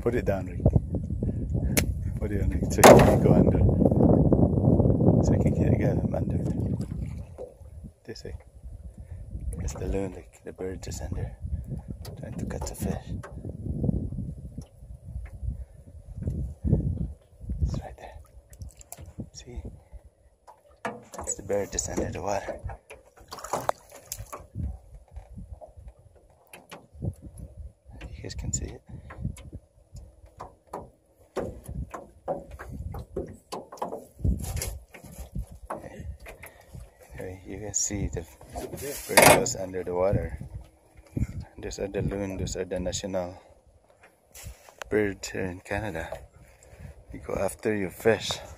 Put it down, Rick. Put it on Rick so you can go under. So you can get him under. This way. It's the loon, like the bird just under. Trying to catch a fish. It's right there. See? That's the bird just under the water. You guys can see it. Anyway, you can see the bird goes under the water. Those are the loon, those are the national birds here in Canada. You go after your fish.